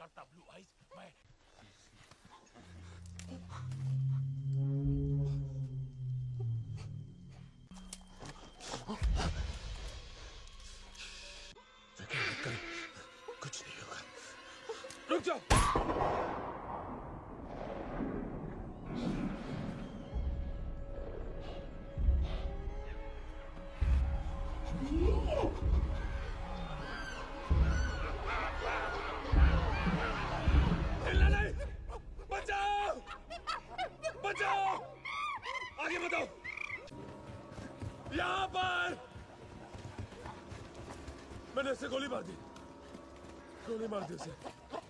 करता blue eyes मैं। कुछ नहीं होगा, रुक जाओ। हिलना नहीं, बचाओ बचाओ, आगे बताओ। यहाँ पर मैंने इसे गोली मार दी उसे।